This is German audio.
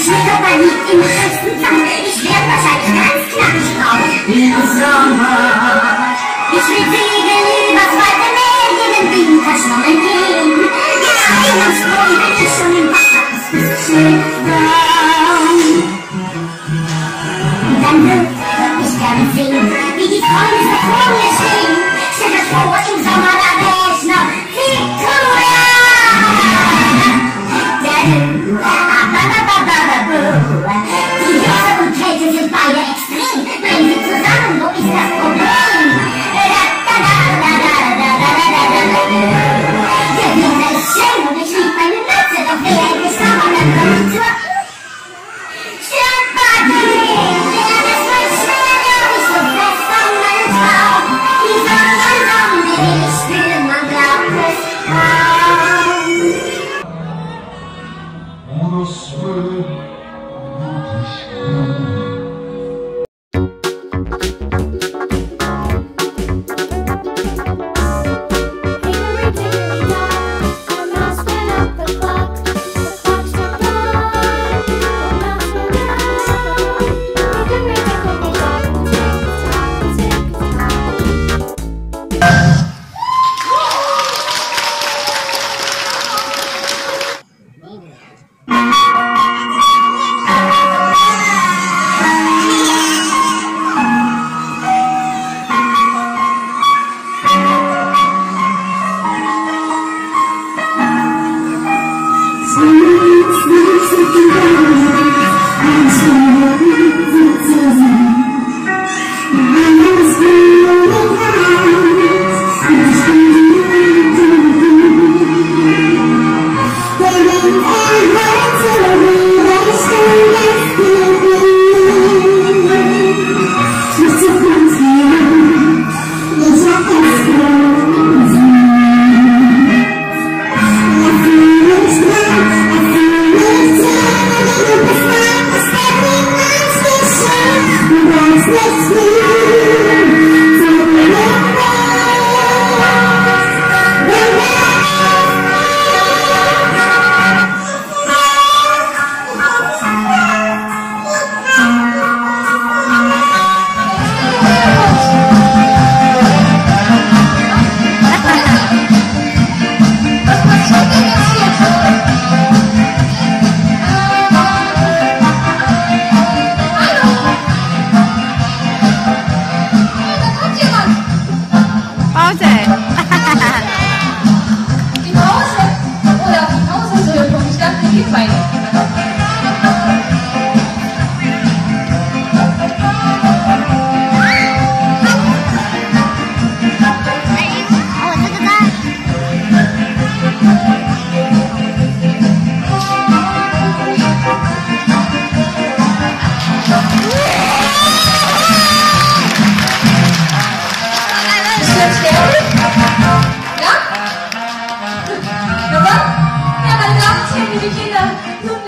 Körper liegt im höchsten Sand. Ich werde wahrscheinlich ganz knackig drauf. Im Sommer. Ich will segeln übers weite Meer, jeden Winter schwimmen gehen. Ja, am Sprung bin ich schon im Wasser, das Schiff down. Und dann würde ich gerne sehen, wie die Freunde so vor mir stehen. Stellt euch vor, im Sommer, da wär ich noch viel cooler. Die Hitze und Kälte sind beide extrem. Bringen sie zusammen, wo ist das Problem? Der Winter ist schön und ich lieb meine Mütze, doch wer endlich Sommer, dann komm ich zur Strandparty. Ja, das wird schwer, doch ich so fest an meinen Traum. Die Sonne, die will ich spüren, man glaubt es kaum. Ja, meine Damen und Herren, liebe Kinder, nun